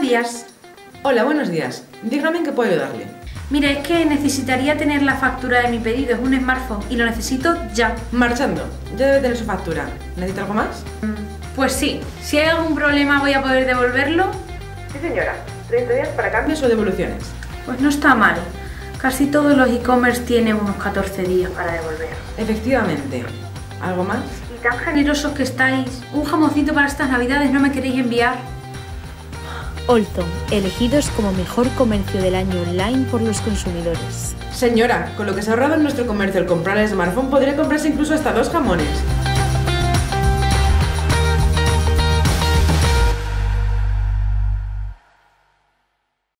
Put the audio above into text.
días. Hola, buenos días. Dígame en qué puedo ayudarle. Mire, es que necesitaría tener la factura de mi pedido. Es un smartphone y lo necesito ya. Marchando. Ya debe tener su factura. ¿Necesita algo más? Pues sí. Si hay algún problema, ¿voy a poder devolverlo? Sí, señora. 30 días para cambios o devoluciones. Pues no está mal. Casi todos los e-commerce tienen unos 14 días para devolver. Efectivamente. ¿Algo más? Y tan generosos que estáis. Un jamoncito para estas navidades no me queréis enviar. Olton, elegidos como mejor comercio del año online por los consumidores. Señora, con lo que se ha ahorrado en nuestro comercio al comprar el smartphone, podría comprarse incluso hasta 2 jamones.